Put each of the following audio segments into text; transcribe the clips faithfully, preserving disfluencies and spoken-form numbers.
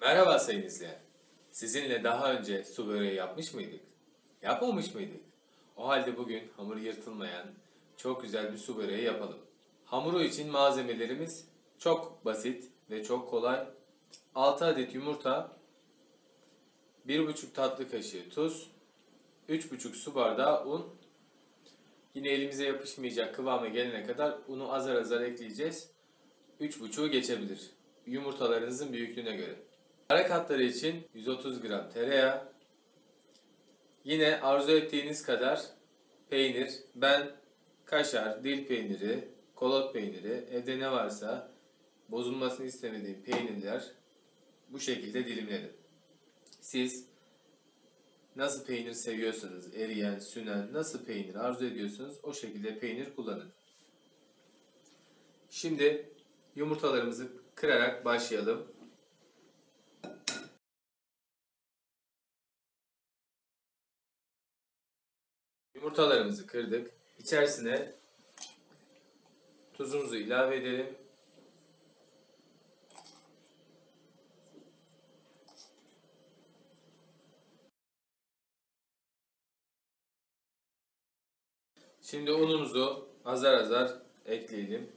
Merhaba sayın izleyen. Sizinle daha önce su böreği yapmış mıydık? Yapmamış mıydık? O halde bugün hamur yırtılmayan çok güzel bir su böreği yapalım. Hamuru için malzemelerimiz çok basit ve çok kolay. altı adet yumurta, bir buçuk tatlı kaşığı tuz, üç buçuk su bardağı un. Yine elimize yapışmayacak kıvama gelene kadar unu azar azar ekleyeceğiz. üç buçuğu geçebilir. Yumurtalarınızın büyüklüğüne göre. Ara katları için yüz otuz gram tereyağı, yine arzu ettiğiniz kadar peynir. Ben kaşar, dil peyniri, kolot peyniri, evde ne varsa bozulmasını istemediğim peynirler bu şekilde dilimledim. Siz nasıl peynir seviyorsanız, eriyen, sünen, nasıl peynir arzu ediyorsanız o şekilde peynir kullanın. Şimdi yumurtalarımızı kırarak başlayalım. Yumurtalarımızı kırdık. İçerisine tuzumuzu ilave edelim. Şimdi unumuzu azar azar ekleyelim.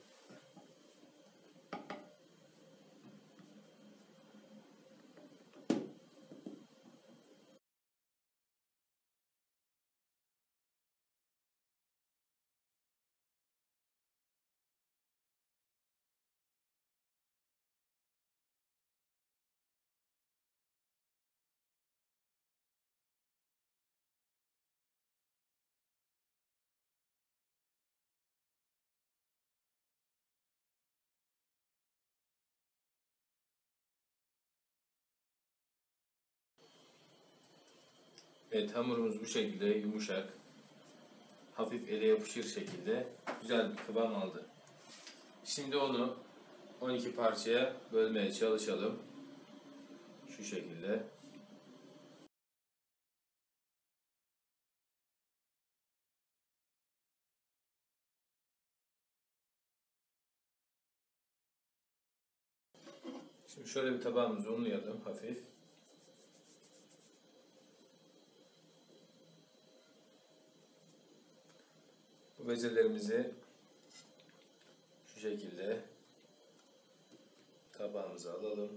Evet, hamurumuz bu şekilde yumuşak, hafif ele yapışır şekilde güzel bir kıvam aldı. Şimdi onu on iki parçaya bölmeye çalışalım. Şu şekilde. Şimdi şöyle bir tabağımızı unlayalım hafif. Bu bezelerimizi şu şekilde tabağımıza alalım.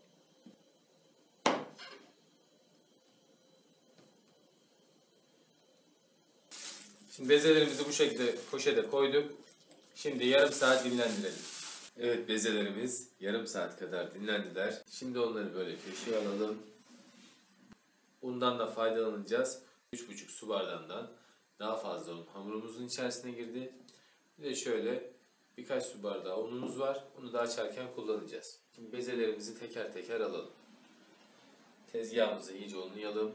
Şimdi bezelerimizi bu şekilde poşete koyduk. Şimdi yarım saat dinlendirelim. Evet, bezelerimiz yarım saat kadar dinlendiler. Şimdi onları böyle köşeye alalım. Undan da faydalanacağız. üç buçuk su bardağından daha fazla un hamurumuzun içerisine girdi. Bir de şöyle birkaç su bardağı unumuz var. Onu da açarken kullanacağız. Şimdi bezelerimizi teker teker alalım. Tezgahımızı iyice unlayalım.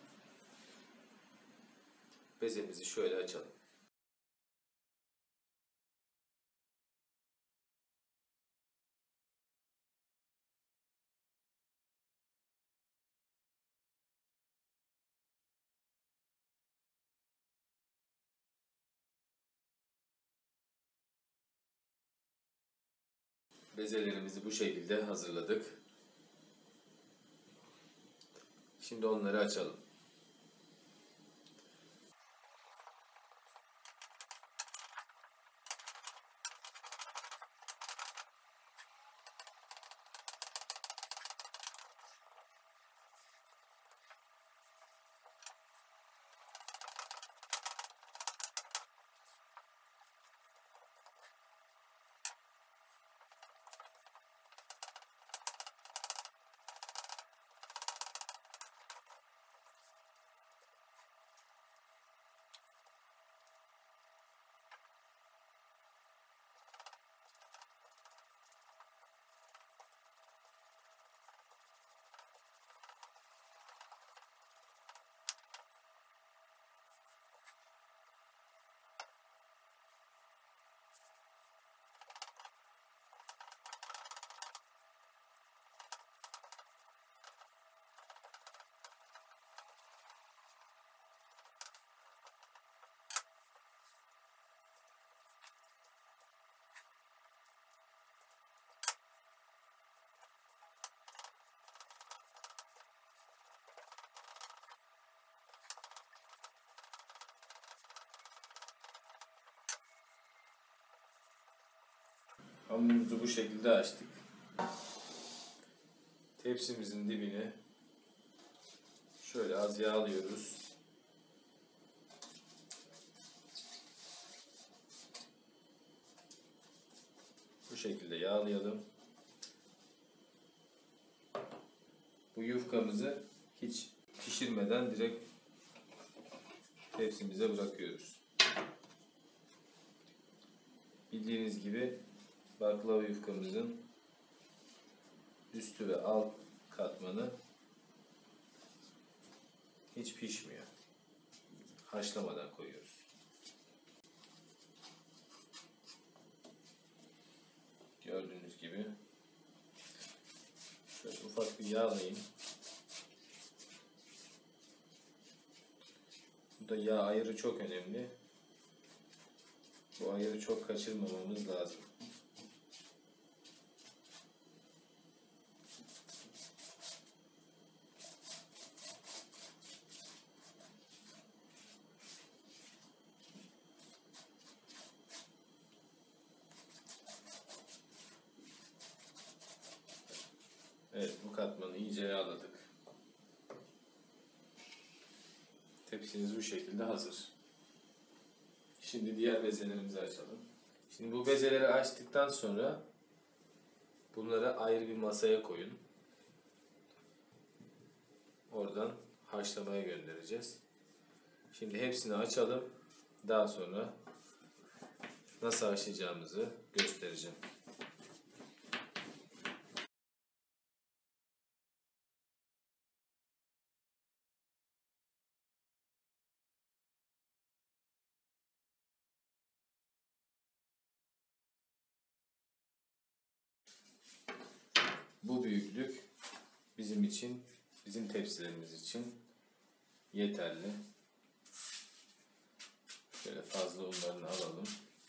Bezemizi şöyle açalım. Bezelerimizi bu şekilde hazırladık. Şimdi onları açalım. Hamurumuzu bu şekilde açtık. Tepsimizin dibine şöyle az yağlıyoruz. Bu şekilde yağlayalım. Bu yufkamızı hiç pişirmeden direkt tepsimize bırakıyoruz. Bildiğiniz gibi baklava yufkamızın üstü ve alt katmanı hiç pişmiyor. Haşlamadan koyuyoruz. Gördüğünüz gibi şöyle ufak bir yağlayayım. Bu da yağ ayırı çok önemli. Bu ayırı çok kaçırmamamız lazım. Evet, bu katmanı iyice yağladık. Tepsimiz bu şekilde hazır. Şimdi diğer bezelerimizi açalım. Şimdi bu bezeleri açtıktan sonra bunları ayrı bir masaya koyun. Oradan haşlamaya göndereceğiz. Şimdi hepsini açalım. Daha sonra nasıl haşlayacağımızı göstereceğim. Bu büyüklük bizim için, bizim tepsilerimiz için yeterli. Şöyle fazla unlarını alalım.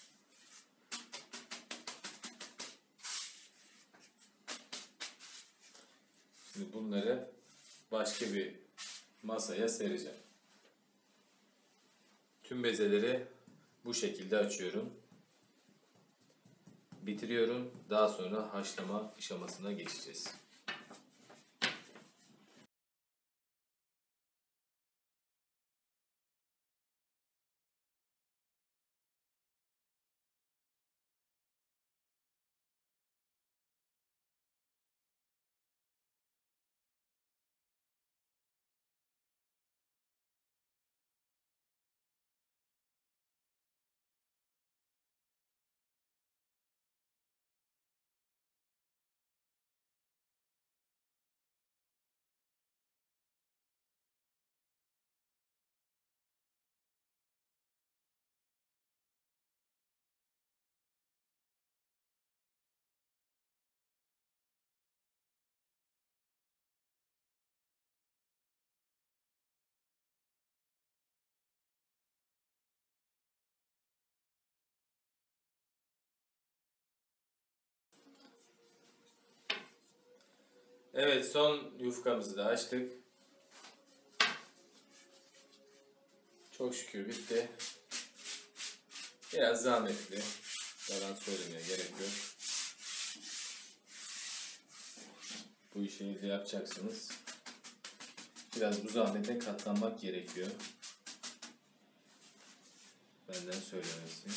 Şimdi bunları başka bir masaya sereceğim. Tüm bezeleri bu şekilde açıyorum. Bitiriyorum. Daha sonra haşlama aşamasına geçeceğiz. Evet, son yufkamızı da açtık. Çok şükür bitti. Biraz zahmetli. Yalan söylemeye gerek yok. Bu işi evde yapacaksınız. Biraz bu zahmete katlanmak gerekiyor. Benden söylemesi.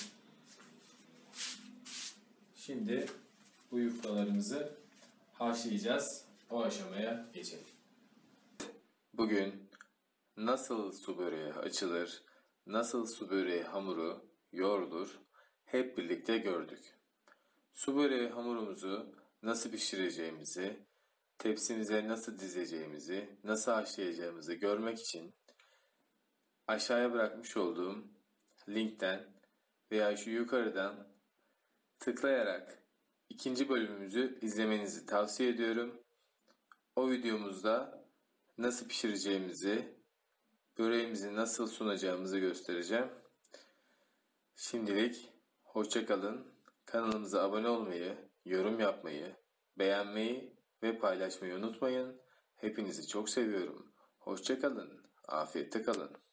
Şimdi bu yufkalarımızı haşlayacağız. O aşamaya geçelim. Bugün nasıl su böreği açılır, nasıl su böreği hamuru yoğrulur hep birlikte gördük. Su böreği hamurumuzu nasıl pişireceğimizi, tepsimize nasıl dizeceğimizi, nasıl haşlayacağımızı görmek için aşağıya bırakmış olduğum linkten veya şu yukarıdan tıklayarak ikinci bölümümüzü izlemenizi tavsiye ediyorum. O videomuzda nasıl pişireceğimizi, böreğimizi nasıl sunacağımızı göstereceğim. Şimdilik hoşça kalın. Kanalımıza abone olmayı, yorum yapmayı, beğenmeyi ve paylaşmayı unutmayın. Hepinizi çok seviyorum. Hoşça kalın. Afiyette kalın.